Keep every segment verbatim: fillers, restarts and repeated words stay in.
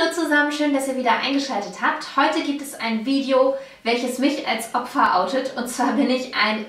Hallo zusammen, schön, dass ihr wieder eingeschaltet habt. Heute gibt es ein Video, welches mich als Opfer outet. Und zwar bin ich ein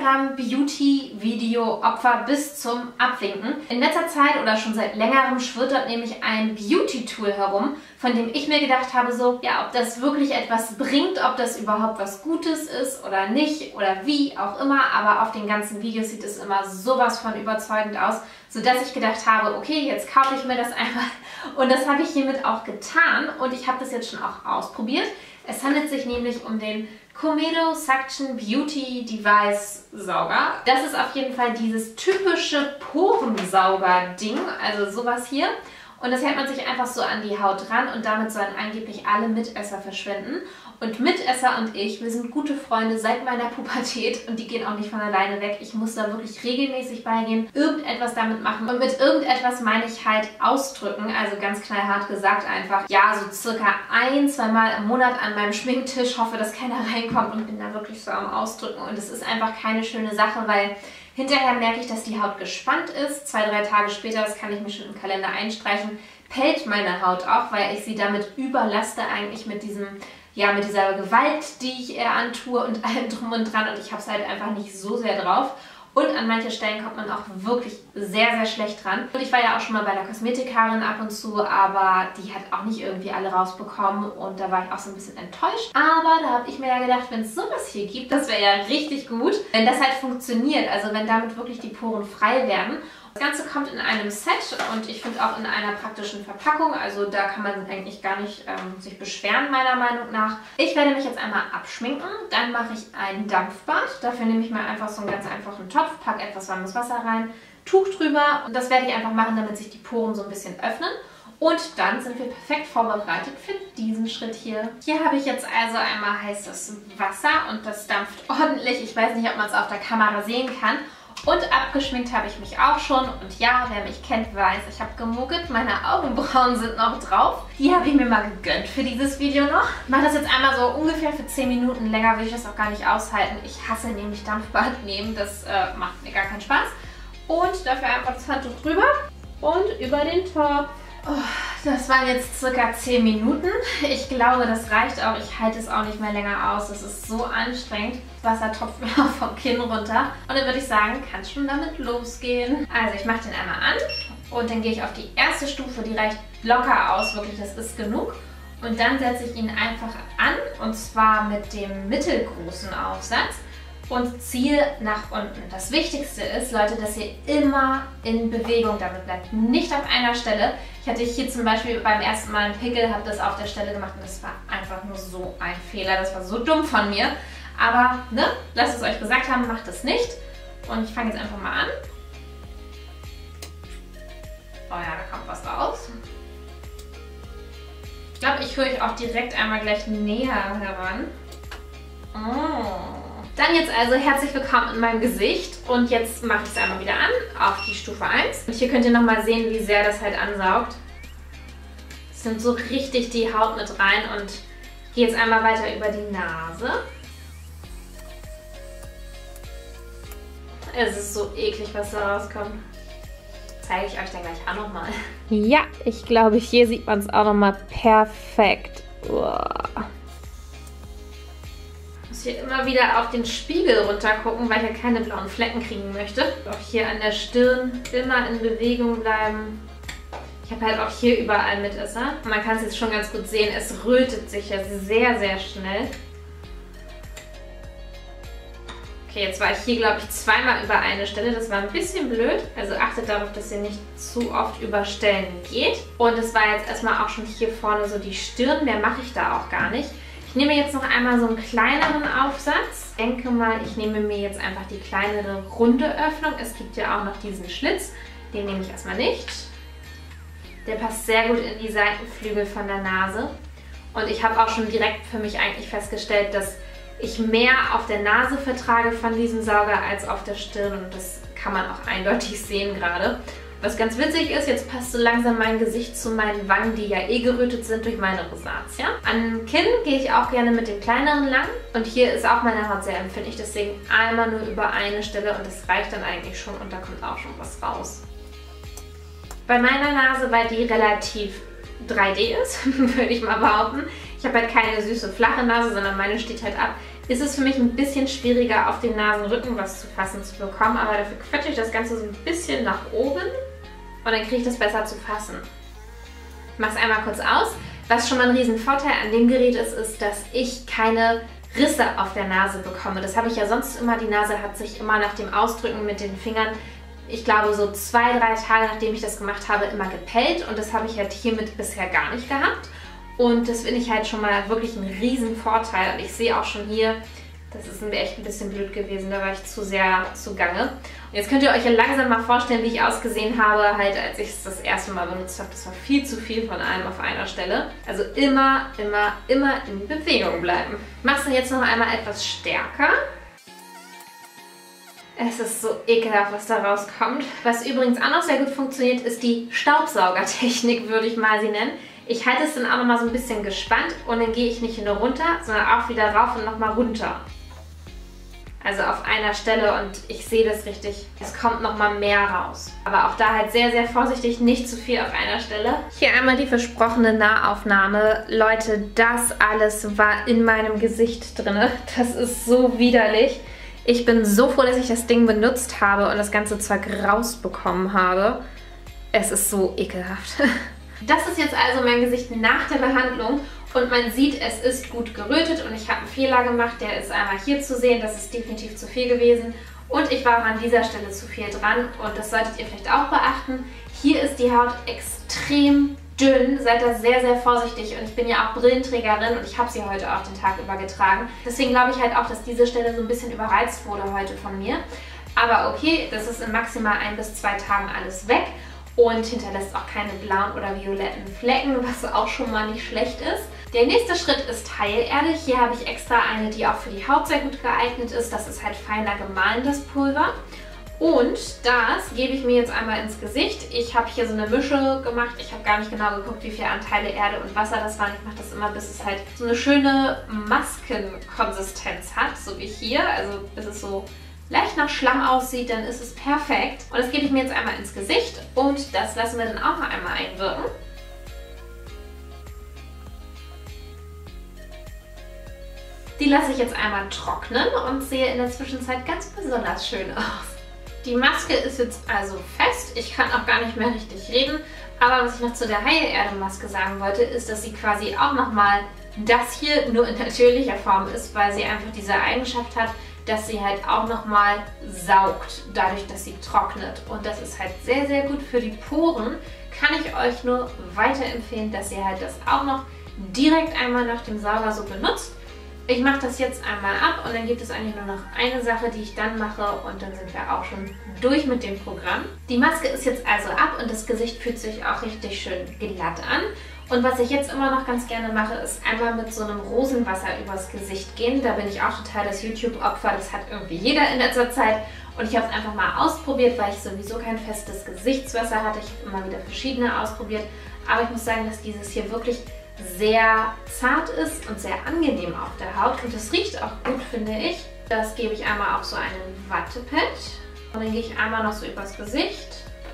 Instagram-Beauty-Video-Opfer bis zum Abwinken. In letzter Zeit oder schon seit längerem schwirrt dort nämlich ein Beauty-Tool herum, von dem ich mir gedacht habe, so, ja, ob das wirklich etwas bringt, ob das überhaupt was Gutes ist oder nicht oder wie auch immer. Aber auf den ganzen Videos sieht es immer sowas von überzeugend aus, sodass ich gedacht habe, okay, jetzt kaufe ich mir das einfach. Und das habe ich hiermit auch getan und ich habe das jetzt schon auch ausprobiert. Es handelt sich nämlich um den Comedo Suction Beauty Device Sauger. Das ist auf jeden Fall dieses typische Porensauger-Ding, also sowas hier. Und das hält man sich einfach so an die Haut ran und damit sollen angeblich alle Mitesser verschwinden. Und Mitesser und ich, wir sind gute Freunde seit meiner Pubertät und die gehen auch nicht von alleine weg. Ich muss da wirklich regelmäßig beigehen, irgendetwas damit machen. Und mit irgendetwas meine ich halt ausdrücken, also ganz knallhart gesagt einfach, ja, so circa ein, zwei Mal im Monat an meinem Schminktisch, hoffe, dass keiner reinkommt und bin da wirklich so am Ausdrücken. Und es ist einfach keine schöne Sache, weil hinterher merke ich, dass die Haut gespannt ist. Zwei, drei Tage später, das kann ich mir schon im Kalender einstreichen, pellt meine Haut auch, weil ich sie damit überlaste eigentlich mit diesem, ja, mit dieser Gewalt, die ich ihr antue und allem drum und dran. Und ich habe es halt einfach nicht so sehr drauf. Und an manchen Stellen kommt man auch wirklich sehr, sehr schlecht dran. Und ich war ja auch schon mal bei einer Kosmetikerin ab und zu, aber die hat auch nicht irgendwie alle rausbekommen und da war ich auch so ein bisschen enttäuscht. Aber da habe ich mir ja gedacht, wenn es sowas hier gibt, das wäre ja richtig gut, wenn das halt funktioniert, also wenn damit wirklich die Poren frei werden. Das Ganze kommt in einem Set und ich finde auch in einer praktischen Verpackung, also da kann man eigentlich gar nicht ähm, sich beschweren, meiner Meinung nach. Ich werde mich jetzt einmal abschminken, dann mache ich ein Dampfbad. Dafür nehme ich mir einfach so einen ganz einfachen Topf, packe etwas warmes Wasser rein, Tuch drüber und das werde ich einfach machen, damit sich die Poren so ein bisschen öffnen. Und dann sind wir perfekt vorbereitet für diesen Schritt hier. Hier habe ich jetzt also einmal heißes Wasser und das dampft ordentlich. Ich weiß nicht, ob man es auf der Kamera sehen kann. Und abgeschminkt habe ich mich auch schon. Und ja, wer mich kennt, weiß, ich habe gemuggelt. Meine Augenbrauen sind noch drauf. Die habe ich mir mal gegönnt für dieses Video noch. Ich mache das jetzt einmal so ungefähr für zehn Minuten. Länger will ich das auch gar nicht aushalten. Ich hasse nämlich Dampfbad nehmen. Das äh, macht mir gar keinen Spaß. Und dafür einfach das Handtuch drüber und über den Topf. Oh, das waren jetzt circa zehn Minuten. Ich glaube, das reicht auch. Ich halte es auch nicht mehr länger aus. Das ist so anstrengend. Das Wasser tropft mir auch vom Kinn runter. Und dann würde ich sagen, kann schon damit losgehen. Also ich mache den einmal an und dann gehe ich auf die erste Stufe. Die reicht locker aus. Wirklich, das ist genug. Und dann setze ich ihn einfach an und zwar mit dem mittelgroßen Aufsatz und ziehe nach unten. Das Wichtigste ist, Leute, dass ihr immer in Bewegung damit bleibt. Nicht auf einer Stelle. Ich hatte hier zum Beispiel beim ersten Mal einen Pickel, habe das auf der Stelle gemacht und das war einfach nur so ein Fehler. Das war so dumm von mir. Aber, ne, lasst es euch gesagt haben, macht es nicht. Und ich fange jetzt einfach mal an. Oh ja, da kommt was raus. Ich glaube, ich höre euch auch direkt einmal gleich näher heran. Oh. Dann jetzt also herzlich willkommen in meinem Gesicht und jetzt mache ich es einmal wieder an auf die Stufe eins. Und hier könnt ihr nochmal sehen, wie sehr das halt ansaugt. Es nimmt so richtig die Haut mit rein und ich gehe jetzt einmal weiter über die Nase. Es ist so eklig, was da rauskommt. Zeige ich euch dann gleich auch nochmal. Ja, ich glaube, hier sieht man es auch nochmal perfekt. Uah. Hier immer wieder auf den Spiegel runter gucken, weil ich ja keine blauen Flecken kriegen möchte. Auch hier an der Stirn immer in Bewegung bleiben. Ich habe halt auch hier überall Mitesser. Man kann es jetzt schon ganz gut sehen, es rötet sich ja sehr, sehr schnell. Okay, jetzt war ich hier, glaube ich, zweimal über eine Stelle. Das war ein bisschen blöd. Also achtet darauf, dass ihr nicht zu oft über Stellen geht. Und es war jetzt erstmal auch schon hier vorne so die Stirn. Mehr mache ich da auch gar nicht. Ich nehme jetzt noch einmal so einen kleineren Aufsatz. Ich denke mal, ich nehme mir jetzt einfach die kleinere runde Öffnung. Es gibt ja auch noch diesen Schlitz. Den nehme ich erstmal nicht. Der passt sehr gut in die Seitenflügel von der Nase. Und ich habe auch schon direkt für mich eigentlich festgestellt, dass ich mehr auf der Nase vertrage von diesem Sauger als auf der Stirn. Und das kann man auch eindeutig sehen gerade. Was ganz witzig ist, jetzt passt so langsam mein Gesicht zu meinen Wangen, die ja eh gerötet sind durch meine Rosatia. An Kinn gehe ich auch gerne mit dem kleineren lang. Und hier ist auch meine Haut sehr empfindlich, deswegen einmal nur über eine Stelle und das reicht dann eigentlich schon und da kommt auch schon was raus. Bei meiner Nase, weil die relativ drei D ist, würde ich mal behaupten. Ich habe halt keine süße, flache Nase, sondern meine steht halt ab. Ist es für mich ein bisschen schwieriger, auf den Nasenrücken was zu fassen zu bekommen, aber dafür quetsche ich das Ganze so ein bisschen nach oben und dann kriege ich das besser zu fassen. Ich mache es einmal kurz aus. Was schon mal ein riesen Vorteil an dem Gerät ist, ist, dass ich keine Risse auf der Nase bekomme. Das habe ich ja sonst immer. Die Nase hat sich immer nach dem Ausdrücken mit den Fingern, ich glaube so zwei, drei Tage nachdem ich das gemacht habe, immer gepellt und das habe ich halt hiermit bisher gar nicht gehabt. Und das finde ich halt schon mal wirklich ein riesen Vorteil. Und ich sehe auch schon hier, das ist mir echt ein bisschen blöd gewesen, da war ich zu sehr zugange. Und jetzt könnt ihr euch ja langsam mal vorstellen, wie ich ausgesehen habe, halt als ich es das erste Mal benutzt habe. Das war viel zu viel von allem auf einer Stelle. Also immer, immer, immer in Bewegung bleiben. Ich mache es dann jetzt noch einmal etwas stärker. Es ist so ekelhaft, was da rauskommt. Was übrigens auch noch sehr gut funktioniert, ist die Staubsaugertechnik, würde ich mal sie nennen. Ich halte es dann auch nochmal so ein bisschen gespannt und dann gehe ich nicht nur runter, sondern auch wieder rauf und nochmal runter. Also auf einer Stelle und ich sehe das richtig. Es kommt nochmal mehr raus. Aber auch da halt sehr, sehr vorsichtig, nicht zu viel auf einer Stelle. Hier einmal die versprochene Nahaufnahme. Leute, das alles war in meinem Gesicht drin. Das ist so widerlich. Ich bin so froh, dass ich das Ding benutzt habe und das ganze Zeug rausbekommen habe. Es ist so ekelhaft. Das ist jetzt also mein Gesicht nach der Behandlung und man sieht, es ist gut gerötet und ich habe einen Fehler gemacht, der ist einmal hier zu sehen, das ist definitiv zu viel gewesen und ich war auch an dieser Stelle zu viel dran und das solltet ihr vielleicht auch beachten. Hier ist die Haut extrem dünn, seid da sehr, sehr vorsichtig und ich bin ja auch Brillenträgerin und ich habe sie heute auch den Tag über getragen. Deswegen glaube ich halt auch, dass diese Stelle so ein bisschen überreizt wurde heute von mir. Aber okay, das ist in maximal ein bis zwei Tagen alles weg. Und hinterlässt auch keine blauen oder violetten Flecken, was auch schon mal nicht schlecht ist. Der nächste Schritt ist Heilerde. Hier habe ich extra eine, die auch für die Haut sehr gut geeignet ist. Das ist halt feiner gemahlenes Pulver. Und das gebe ich mir jetzt einmal ins Gesicht. Ich habe hier so eine Mische gemacht. Ich habe gar nicht genau geguckt, wie viele Anteile Erde und Wasser das waren. Ich mache das immer, bis es halt so eine schöne Maskenkonsistenz hat, so wie hier. Also bis es so leicht nach Schlamm aussieht, dann ist es perfekt. Und das gebe ich mir jetzt einmal ins Gesicht und das lassen wir dann auch noch einmal einwirken. Die lasse ich jetzt einmal trocknen und sehe in der Zwischenzeit ganz besonders schön aus. Die Maske ist jetzt also fest. Ich kann auch gar nicht mehr richtig reden. Aber was ich noch zu der Heilerde-Maske sagen wollte, ist, dass sie quasi auch nochmal das hier nur in natürlicher Form ist, weil sie einfach diese Eigenschaft hat, dass sie halt auch nochmal saugt, dadurch, dass sie trocknet. Und das ist halt sehr, sehr gut für die Poren. Kann ich euch nur weiterempfehlen, dass ihr halt das auch noch direkt einmal nach dem Sauger so benutzt. Ich mache das jetzt einmal ab und dann gibt es eigentlich nur noch eine Sache, die ich dann mache und dann sind wir auch schon durch mit dem Programm. Die Maske ist jetzt also ab und das Gesicht fühlt sich auch richtig schön glatt an. Und was ich jetzt immer noch ganz gerne mache, ist einmal mit so einem Rosenwasser übers Gesicht gehen. Da bin ich auch total das YouTube-Opfer, das hat irgendwie jeder in letzter Zeit. Und ich habe es einfach mal ausprobiert, weil ich sowieso kein festes Gesichtswasser hatte. Ich habe immer wieder verschiedene ausprobiert. Aber ich muss sagen, dass dieses hier wirklich sehr zart ist und sehr angenehm auf der Haut. Und das riecht auch gut, finde ich. Das gebe ich einmal auf so einen Wattepad. Und dann gehe ich einmal noch so übers Gesicht.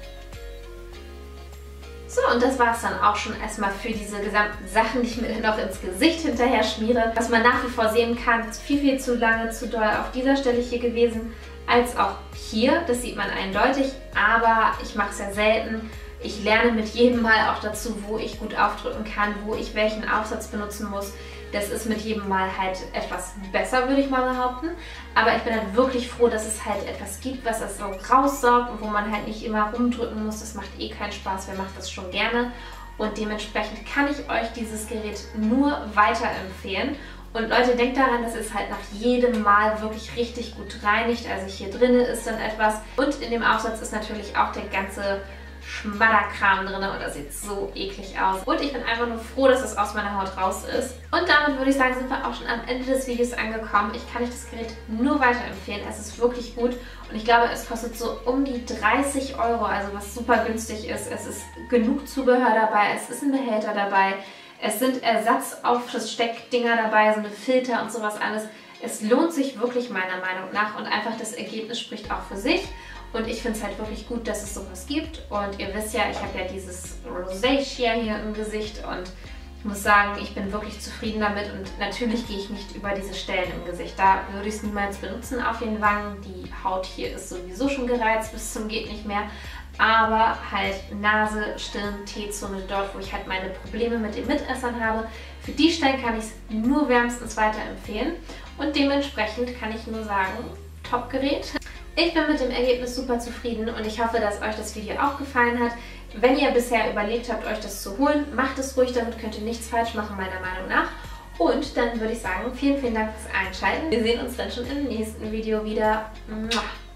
So, und das war es dann auch schon erstmal für diese gesamten Sachen, die ich mir dann noch ins Gesicht hinterher schmiere. Was man nach wie vor sehen kann, ist viel, viel zu lange, zu doll auf dieser Stelle hier gewesen, als auch hier. Das sieht man eindeutig, aber ich mache es ja selten. Ich lerne mit jedem Mal auch dazu, wo ich gut aufdrücken kann, wo ich welchen Aufsatz benutzen muss. Das ist mit jedem Mal halt etwas besser, würde ich mal behaupten. Aber ich bin halt wirklich froh, dass es halt etwas gibt, was das so raussaugt und wo man halt nicht immer rumdrücken muss. Das macht eh keinen Spaß, wer macht das schon gerne. Und dementsprechend kann ich euch dieses Gerät nur weiterempfehlen. Und Leute, denkt daran, dass es halt nach jedem Mal wirklich richtig gut reinigt. Also hier drinnen ist dann etwas. Und in dem Aufsatz ist natürlich auch der ganze Schmadderkram drin und das sieht so eklig aus. Und ich bin einfach nur froh, dass es aus meiner Haut raus ist. Und damit würde ich sagen, sind wir auch schon am Ende des Videos angekommen. Ich kann euch das Gerät nur weiterempfehlen. Es ist wirklich gut und ich glaube, es kostet so um die dreißig Euro, also was super günstig ist. Es ist genug Zubehör dabei, es ist ein Behälter dabei, es sind Ersatzaufsteckdinger dabei, so eine Filter und sowas alles. Es lohnt sich wirklich meiner Meinung nach und einfach das Ergebnis spricht auch für sich. Und ich finde es halt wirklich gut, dass es sowas gibt. Und ihr wisst ja, ich habe ja dieses Rosacea hier im Gesicht und ich muss sagen, ich bin wirklich zufrieden damit und natürlich gehe ich nicht über diese Stellen im Gesicht. Da würde ich es niemals benutzen auf den Wangen. Die Haut hier ist sowieso schon gereizt bis zum geht nicht mehr. Aber halt Nase, Stirn, T-Zone, dort wo ich halt meine Probleme mit den Mitessern habe, für die Stellen kann ich es nur wärmstens weiterempfehlen. Und dementsprechend kann ich nur sagen, Top-Gerät. Ich bin mit dem Ergebnis super zufrieden und ich hoffe, dass euch das Video auch gefallen hat. Wenn ihr bisher überlegt habt, euch das zu holen, macht es ruhig, damit könnt ihr nichts falsch machen, meiner Meinung nach. Und dann würde ich sagen, vielen, vielen Dank fürs Einschalten. Wir sehen uns dann schon im nächsten Video wieder. Mua.